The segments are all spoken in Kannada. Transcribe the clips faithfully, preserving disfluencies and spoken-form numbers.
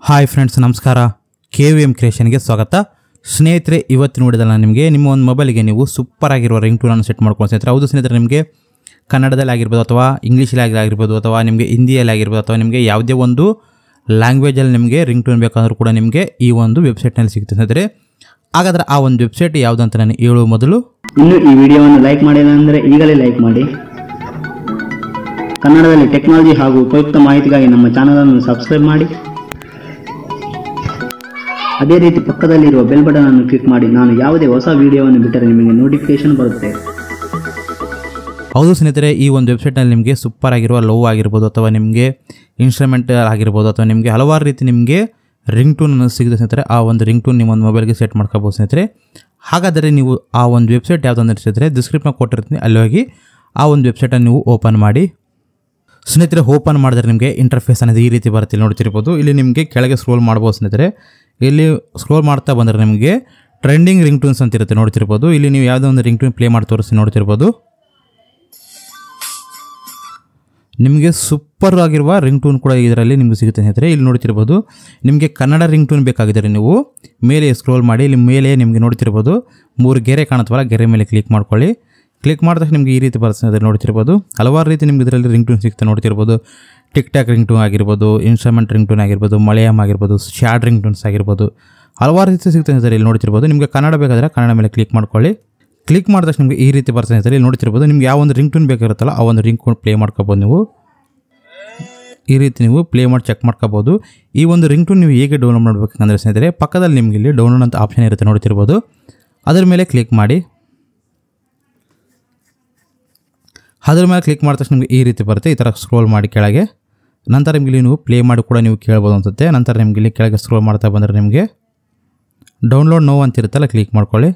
ಹಾಯ್ ಫ್ರೆಂಡ್ಸ್, ನಮಸ್ಕಾರ. ಕೆ ವಿ ಎಮ್ ಕ್ರಿಯೇಷನ್ಗೆ ಸ್ವಾಗತ. ಸ್ನೇಹಿತರೆ, ಇವತ್ತು ನೋಡಿದಲ್ಲ ನಿಮಗೆ ನಿಮ್ಮ ಒಂದು ಮೊಬೈಲ್ಗೆ ನೀವು ಸೂಪರ್ ಆಗಿರುವ ರಿಂಗ್ ಟೂನನ್ನು ಸೆಟ್ ಮಾಡ್ಕೊಂಡು ಸ್ನೇಹಿತರೆ. ಹೌದು ಸ್ನೇಹಿತರೆ, ನಿಮಗೆ ಕನ್ನಡದಲ್ಲಿ ಆಗಿರ್ಬೋದು ಅಥವಾ ಇಂಗ್ಲೀಷಲ್ಲಿ ಆಗಿರ್ಬೋದು ಅಥವಾ ನಿಮಗೆ ಹಿಂದಿಯಲ್ಲಿ ಆಗಿರ್ಬೋದು ಅಥವಾ ನಿಮಗೆ ಯಾವುದೇ ಒಂದು ಲ್ಯಾಂಗ್ವೇಜಲ್ಲಿ ನಿಮಗೆ ರಿಂಗ್ ಟೂನ್ ಬೇಕಾದರೂ ಕೂಡ ನಿಮಗೆ ಈ ಒಂದು ವೆಬ್ಸೈಟ್ನಲ್ಲಿ ಸಿಗುತ್ತೆ ಸ್ನೇಹಿತರೆ. ಹಾಗಾದರೆ ಆ ಒಂದು ವೆಬ್ಸೈಟ್ ಯಾವುದು ಅಂತ ನಾನು ಹೇಳುವ ಮೊದಲು ಇನ್ನು ಈ ವಿಡಿಯೋವನ್ನು ಲೈಕ್ ಮಾಡಿಲ್ಲ ಅಂದರೆ ಈಗಲೇ ಲೈಕ್ ಮಾಡಿ. ಕನ್ನಡದಲ್ಲಿ ಟೆಕ್ನಾಲಜಿ ಹಾಗೂ ಉಪಯುಕ್ತ ಮಾಹಿತಿಗಾಗಿ ನಮ್ಮ ಚಾನಲ್ ಅನ್ನು ಸಬ್ಸ್ಕ್ರೈಬ್ ಮಾಡಿ. ಅದೇ ರೀತಿ ಪಕ್ಕದಲ್ಲಿರುವ ಬೆಲ್ ಬಟನ್ ಅನ್ನು ಕ್ಲಿಕ್ ಮಾಡಿ. ನಾನು ಯಾವುದೇ ಹೊಸ ವಿಡಿಯೋವನ್ನು ಬಿಟ್ಟರೆ ನಿಮಗೆ ನೋಟಿಫಿಕೇಶನ್ ಬರುತ್ತೆ. ಹೌದು ಸ್ನೇಹಿತರೆ, ಈ ಒಂದು ವೆಬ್ಸೈಟ್ನಲ್ಲಿ ನಿಮಗೆ ಸೂಪರ್ ಆಗಿರುವ ಲವ್ ಆಗಿರ್ಬೋದು ಅಥವಾ ನಿಮಗೆ ಇನ್ಸ್ಟ್ರೂಮೆಂಟ್ ಆಗಿರ್ಬೋದು ಅಥವಾ ನಿಮಗೆ ಹಲವಾರು ರೀತಿ ನಿಮಗೆ ರಿಂಗ್ ಟೂನ್ ಸಿಗುತ್ತೆ ಸ್ನೇಹಿತರೆ. ಆ ಒಂದು ರಿಂಗ್ ಟೂನ್ ನಿಮ್ಮ ಒಂದು ಮೊಬೈಲ್ಗೆ ಸೆಟ್ ಮಾಡ್ಕೋಬೋದು ಸ್ನೇಹಿತರೆ. ಹಾಗಾದರೆ ನೀವು ಆ ಒಂದು ವೆಬ್ಸೈಟ್ ಯಾವುದಂದ್ರೆ ಸ್ನೇಹಿತರೆ ಡಿಸ್ಕ್ರಿಪ್ಷನ್ ಕೊಟ್ಟಿರ್ತೀನಿ, ಅಲ್ಲಿ ಹೋಗಿ ಆ ಒಂದು ವೆಬ್ಸೈಟನ್ನು ನೀವು ಓಪನ್ ಮಾಡಿ. ಸ್ನೇಹಿತರೆ, ಓಪನ್ ಮಾಡಿದ್ರೆ ನಿಮಗೆ ಇಂಟರ್ಫೇಸ್ ಅನ್ನೋದು ಈ ರೀತಿ ಬರುತ್ತೆ, ನೋಡ್ತಿರ್ಬೋದು. ಇಲ್ಲಿ ನಿಮಗೆ ಕೆಳಗೆ ಸ್ಕ್ರೋಲ್ ಮಾಡ್ಬೋದು ಸ್ನೇಹಿತರೆ. ಇಲ್ಲಿ ಸ್ಕ್ರೋಲ್ ಮಾಡ್ತಾ ಬಂದರೆ ನಿಮಗೆ ಟ್ರೆಂಡಿಂಗ್ ರಿಂಗ್ ಟೂನ್ಸ್ ಅಂತ ಇರುತ್ತೆ, ನೋಡ್ತಿರ್ಬೋದು. ಇಲ್ಲಿ ನೀವು ಯಾವುದೋ ಒಂದು ರಿಂಗ್ ಟೂನ್ ಪ್ಲೇ ಮಾಡಿ ತೋರಿಸಿ, ನೋಡ್ತಿರ್ಬೋದು. ನಿಮಗೆ ಸೂಪರ್ ಆಗಿರುವ ರಿಂಗ್ ಟೂನ್ ಕೂಡ ಇದರಲ್ಲಿ ನಿಮಗೆ ಸಿಗುತ್ತೆ ಸ್ನೇಹಿತರೆ. ಇಲ್ಲಿ ನೋಡ್ತಿರ್ಬೋದು, ನಿಮಗೆ ಕನ್ನಡ ರಿಂಗ್ ಟೂನ್ ಬೇಕಾಗಿದ್ದರೆ ನೀವು ಮೇಲೆ ಸ್ಕ್ರೋಲ್ ಮಾಡಿ. ಇಲ್ಲಿ ಮೇಲೆ ನಿಮಗೆ ನೋಡ್ತಿರ್ಬೋದು ಮೂರು ಗೆರೆ ಕಾಣುತ್ತವಲ್ಲ, ಗೆರೆ ಮೇಲೆ ಕ್ಲಿಕ್ ಮಾಡ್ಕೊಳ್ಳಿ. ಕ್ಲಿಕ್ ಮಾಡಿದಾಗ ನಿಮಗೆ ಈ ರೀತಿ ಬರ್ತದೆ, ನೋಡ್ತಿರ್ಬೋದು. ಹಲವಾರು ರೀತಿ ನಿಮ್ಗೆ ಇದರಲ್ಲಿ ರಿಂಗ್ ಟೂನ್ ಸಿಗುತ್ತೆ, ನೋಡ್ತಿರ್ಬೋದು. ಟಿಕ್ ಟಾಕ್ ರಿಂಗ್ ಟೂನ್ ಆಗಿರ್ಬೋದು, ಇನ್ಸ್ಟ್ರೂಮೆಂಟ್ ರಿಂಗ್ ಟೂನ್ ಆಗಿರ್ಬೋದು, ಮಲಯಾಳಂ ಆಗಿರ್ಬೋದು, ಶಾರ್ಟ್ ರಿಂಗ್ ಟೂನ್ಸ್ ಆಗಿರ್ಬೋದು, ಹಲವಾರು ರೀತಿ ಸಿಗ್ತದೆ ಸ್ನೇಹಿತರೆ. ಇಲ್ಲಿ ನೋಡ್ತಿರ್ಬೋದು. ನಿಮಗೆ ಕನ್ನಡ ಬೇಕಾದರೆ ಕನ್ನಡ ಮೇಲೆ ಕ್ಲಿಕ್ ಮಾಡ್ಕೊಳ್ಳಿ. ಕ್ಲಿಕ್ ಮಾಡಿದಾಗ ನಿಮಗೆ ಈ ರೀತಿ ಬರ್ತದೆ ಸ್ನೇಹಿತರೆ. ಇಲ್ಲಿ ನೋಡ್ತಿರ್ಬೋದು, ನಿಮ್ಗೆ ಯಾವ ಒಂದು ರಿಂಗ್ ಟೂನ್ ಬೇಕಾಗಿರುತ್ತಲ್ಲ ಆ ಒಂದು ರಿಂಗ್ ಟೂನ್ ಪ್ಲೇ ಮಾಡ್ಕೋಬೋದು. ನೀವು ಈ ರೀತಿ ನೀವು ಪ್ಲೇ ಮಾಡಿ ಚೆಕ್ ಮಾಡ್ಕೋಬೋದು. ಈ ಒಂದು ರಿಂಗ್ ಟೂನ್ ನೀವು ಹೇಗೆ ಡೌನ್ಲೋಡ್ ಮಾಡಬೇಕಂದ್ರೆ ಸ್ನೇಹಿತರೆ, ಪಕ್ಕದಲ್ಲಿ ನಿಮಗೆ ಇಲ್ಲಿ ಡೌನ್ಲೋಡ್ ಅಂತ ಆಪ್ಷನ್ ಇರುತ್ತೆ, ನೋಡ್ತಿರ್ಬೋದು. ಅದರ ಮೇಲೆ ಕ್ಲಿಕ್ ಮಾಡಿ. ಅದ್ರ ಮೇಲೆ ಕ್ಲಿಕ್ ಮಾಡಿದ ತಕ್ಷಣ ನಿಮಗೆ ಈ ರೀತಿ ಬರುತ್ತೆ. ಈ ಥರ ಸ್ಕ್ರೋಲ್ ಮಾಡಿ ಕೆಳಗೆ. ನಂತರ ನಿಮಗೆ ಇಲ್ಲಿ ನೀವು ಪ್ಲೇ ಮಾಡಿ ಕೂಡ ನೀವು ಕೇಳ್ಬೋದು ಅನ್ಸುತ್ತೆ. ನಂತರ ನಿಮಗೆ ಇಲ್ಲಿ ಕೆಳಗೆ ಸ್ಕ್ರೋಲ್ ಮಾಡ್ತಾ ಬಂದರೆ ನಿಮಗೆ ಡೌನ್ಲೋಡ್ ನೋ ಅಂತಿರುತ್ತಲ್ಲ, ಕ್ಲಿಕ್ ಮಾಡ್ಕೊಳ್ಳಿ.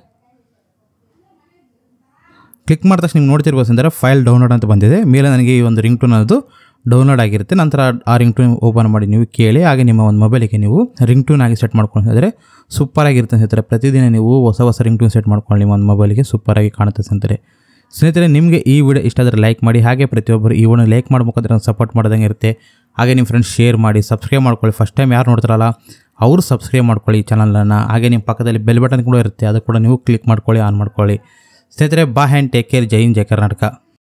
ಕ್ಲಿಕ್ ಮಾಡಿದ ತಕ್ಷಣ ನಿಮ್ಗೆ ನೋಡ್ತಿರ್ಬೋದು ಅಂದರೆ ಫೈಲ್ ಡೌನ್ಲೋಡ್ ಅಂತ ಬಂದಿದೆ. ಮೇಲೆ ನನಗೆ ಈ ಒಂದು ರಿಂಗ್ ಟೂನ್ ಅದು ಡೌನ್ಲೋಡ್ ಆಗಿರುತ್ತೆ. ನಂತರ ಆ ರಿಂಗ್ ಟೂನ್ ಓಪನ್ ಮಾಡಿ ನೀವು ಕೇಳಿ. ಹಾಗೆ ನಿಮ್ಮ ಒಂದು ಮೊಬೈಲಿಗೆ ನೀವು ರಿಂಗ್ ಟೂನ್ ಆಗಿ ಸೆಟ್ ಮಾಡ್ಕೊಂಡಿದ್ರೆ ಸೂಪರ್ ಆಗಿರುತ್ತೆ ಸ್ನೇಹಿತರೆ. ಪ್ರತಿದಿನ ನೀವು ಹೊಸ ಹೊಸ ರಿಂಗ್ ಟೂನ್ ಸೆಟ್ ಮಾಡ್ಕೊಳ್ಳಿ, ನಿಮ್ಮ ಒಂದು ಮೊಬೈಲಿಗೆ ಸೂಪರಾಗಿ ಕಾಣುತ್ತೆ ಸ್ನೇಹಿತರೆ. ಸ್ನೇಹಿತರೆ, ನಿಮಗೆ ಈ ವಿಡಿಯೋ ಇಷ್ಟ ಆದರೆ ಲೈಕ್ ಮಾಡಿ. ಹಾಗೆ ಪ್ರತಿಯೊಬ್ಬರು ಈ ವಿಡಿಯೋ ಲೈಕ್ ಮಾಡ್ಬೇಕಾದ್ರೆ ನಾನು ಸಪೋರ್ಟ್ ಮಾಡೋದಂಗೆ ಇರುತ್ತೆ. ಹಾಗೆ ನಿಮ್ಮ ಫ್ರೆಂಡ್ಸ್ ಶೇರ್ ಮಾಡಿ, ಸಬ್ಸ್ಕ್ರೈಬ್ ಮಾಡ್ಕೊಳ್ಳಿ. ಫಸ್ಟ್ ಟೈಮ್ ಯಾರು ನೋಡ್ತಾರಲ್ಲ ಅವರು ಸಬ್ಸ್ಕ್ರೈಬ್ ಮಾಡ್ಕೊಳ್ಳಿ ಈ ಚಾನಲನ್ನು. ಹಾಗೆ ನಿಮ್ಮ ಪಕ್ಕದಲ್ಲಿ ಬೆಲ್ ಬಟನ್ ಕೂಡ ಇರುತ್ತೆ, ಅದು ಕೂಡ ನೀವು ಕ್ಲಿಕ್ ಮಾಡ್ಕೊಳ್ಳಿ, ಆನ್ ಮಾಡ್ಕೊಳ್ಳಿ. ಸ್ನೇಹಿತರೆ, ಬಾ hand take care. Jai Hind, Jai Karnataka.